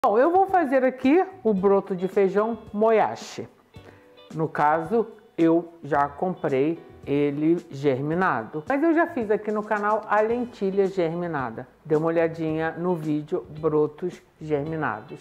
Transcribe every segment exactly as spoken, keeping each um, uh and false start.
Bom, eu vou fazer aqui o broto de feijão moyashi. No caso, eu já comprei ele germinado. Mas eu já fiz aqui no canal a lentilha germinada. Dê uma olhadinha no vídeo brotos germinados.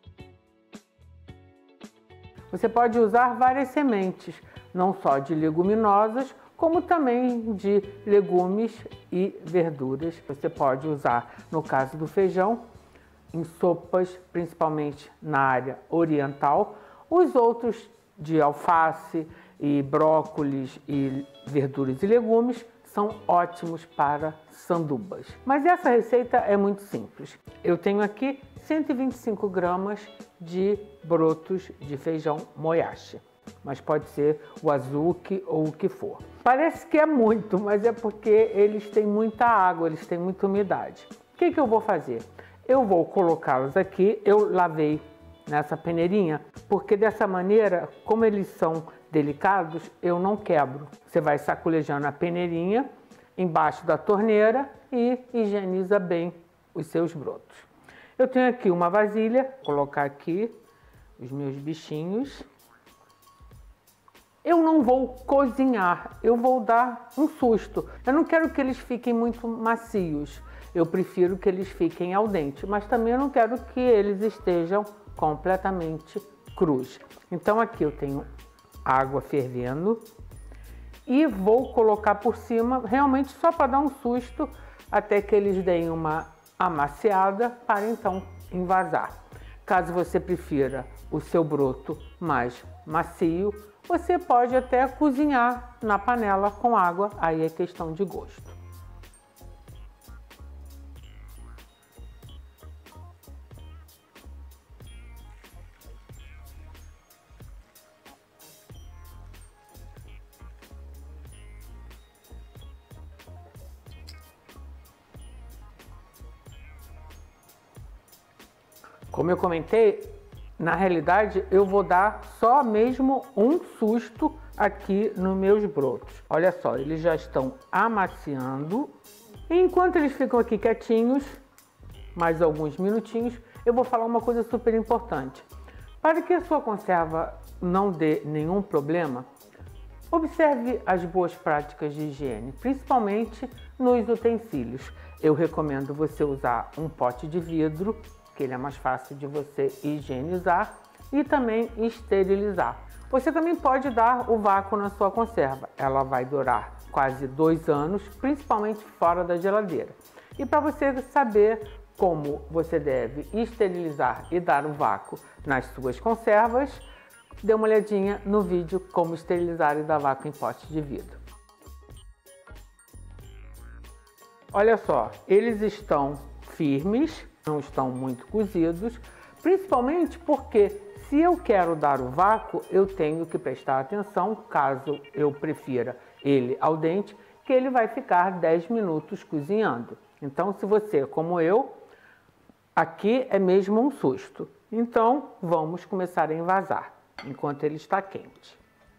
Você pode usar várias sementes, não só de leguminosas, como também de legumes e verduras. Você pode usar, no caso do feijão, em sopas, principalmente na área oriental. Os outros de alface e brócolis e verduras e legumes são ótimos para sandubas. Mas essa receita é muito simples. Eu tenho aqui cento e vinte e cinco gramas de brotos de feijão moyashi, mas pode ser o azuki ou o que for. Parece que é muito, mas é porque eles têm muita água, eles têm muita umidade. O que que eu vou fazer? Eu vou colocá-los aqui, eu lavei nessa peneirinha, porque dessa maneira, como eles são delicados, eu não quebro. Você vai sacolejando a peneirinha embaixo da torneira e higieniza bem os seus brotos. Eu tenho aqui uma vasilha, vou colocar aqui os meus bichinhos. Eu não vou cozinhar, eu vou dar um susto. Eu não quero que eles fiquem muito macios. Eu prefiro que eles fiquem al dente, mas também eu não quero que eles estejam completamente crus. Então aqui eu tenho água fervendo e vou colocar por cima, realmente só para dar um susto, até que eles deem uma amaciada, para então envasar. Caso você prefira o seu broto mais macio, você pode até cozinhar na panela com água, aí é questão de gosto. Como eu comentei, na realidade eu vou dar só mesmo um susto aqui nos meus brotos. Olha só, eles já estão amaciando. E enquanto eles ficam aqui quietinhos, mais alguns minutinhos, eu vou falar uma coisa super importante. Para que a sua conserva não dê nenhum problema, observe as boas práticas de higiene, principalmente nos utensílios. Eu recomendo você usar um pote de vidro, que ele é mais fácil de você higienizar e também esterilizar. Você também pode dar o vácuo na sua conserva. Ela vai durar quase dois anos, principalmente fora da geladeira. E para você saber como você deve esterilizar e dar o vácuo nas suas conservas, dê uma olhadinha no vídeo como esterilizar e dar vácuo em pote de vidro. Olha só, eles estão firmes, não estão muito cozidos, principalmente porque se eu quero dar o vácuo, eu tenho que prestar atenção, caso eu prefira ele al dente, que ele vai ficar dez minutos cozinhando. Então, se você, como eu, aqui é mesmo um susto. Então, vamos começar a envasar, enquanto ele está quente.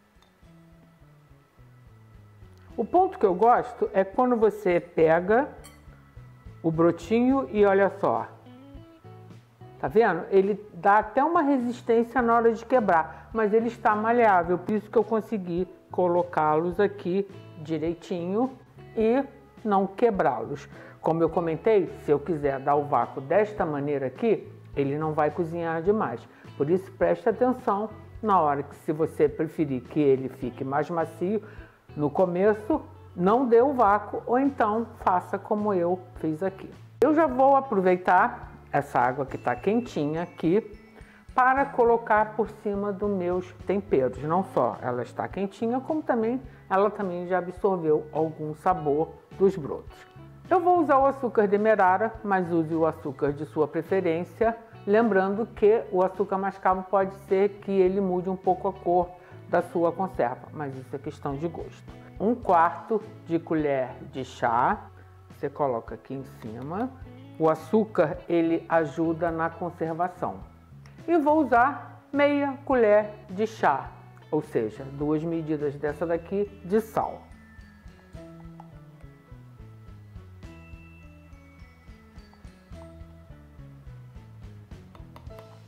O ponto que eu gosto é quando você pega o brotinho e olha só, tá vendo? Ele dá até uma resistência na hora de quebrar, mas ele está maleável, por isso que eu consegui colocá-los aqui direitinho e não quebrá-los. Como eu comentei, se eu quiser dar o vácuo desta maneira aqui, ele não vai cozinhar demais. Por isso, preste atenção na hora que, se você preferir que ele fique mais macio, no começo, não dê o vácuo, ou então faça como eu fiz aqui. Eu já vou aproveitar essa água que está quentinha aqui para colocar por cima dos meus temperos. Não só ela está quentinha, como também ela também já absorveu algum sabor dos brotos. Eu vou usar o açúcar demerara, mas use o açúcar de sua preferência. Lembrando que o açúcar mascavo pode ser que ele mude um pouco a cor da sua conserva, mas isso é questão de gosto. Um quarto de colher de chá, você coloca aqui em cima. O açúcar, ele ajuda na conservação. E vou usar meia colher de chá, ou seja, duas medidas dessa daqui de sal.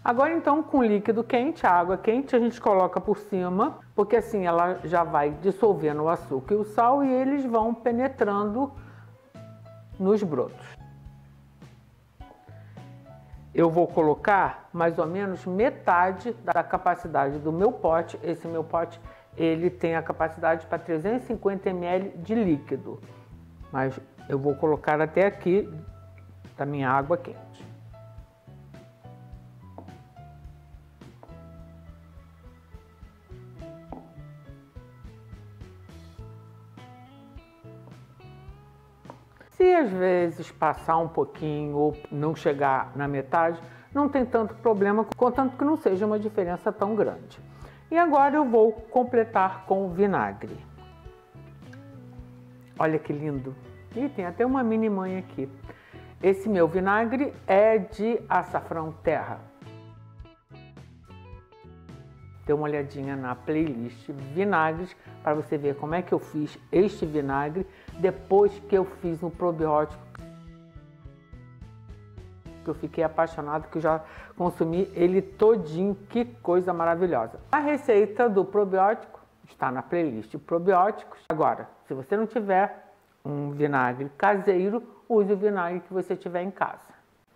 Agora então, com líquido quente, a água quente, a gente coloca por cima, porque assim ela já vai dissolvendo o açúcar e o sal e eles vão penetrando nos brotos. Eu vou colocar mais ou menos metade da capacidade do meu pote. Esse meu pote, ele tem a capacidade para trezentos e cinquenta mililitros de líquido, mas eu vou colocar até aqui da minha água quente. Se às vezes passar um pouquinho ou não chegar na metade, não tem tanto problema, contanto que não seja uma diferença tão grande. E agora eu vou completar com vinagre. Olha que lindo! E tem até uma mini mãe aqui. Esse meu vinagre é de açafrão terra. Dê uma olhadinha na playlist vinagres para você ver como é que eu fiz este vinagre depois que eu fiz um probiótico. Eu fiquei apaixonado, que eu já consumi ele todinho, que coisa maravilhosa. A receita do probiótico está na playlist probióticos. Agora, se você não tiver um vinagre caseiro, use o vinagre que você tiver em casa.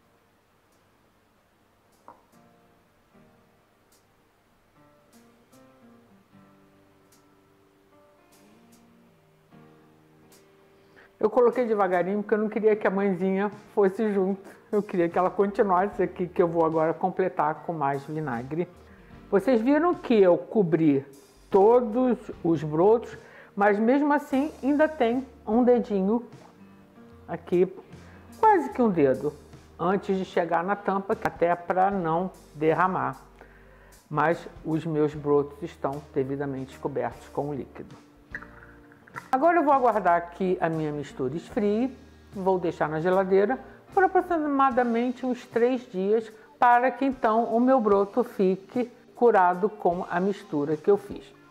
Eu coloquei devagarinho porque eu não queria que a mãezinha fosse junto. Eu queria que ela continuasse aqui, que eu vou agora completar com mais vinagre. Vocês viram que eu cobri todos os brotos, mas mesmo assim ainda tem um dedinho aqui, quase que um dedo, antes de chegar na tampa, até para não derramar. Mas os meus brotos estão devidamente cobertos com o líquido. Agora eu vou aguardar que a minha mistura esfrie, vou deixar na geladeira por aproximadamente uns três dias, para que então o meu broto fique curado com a mistura que eu fiz.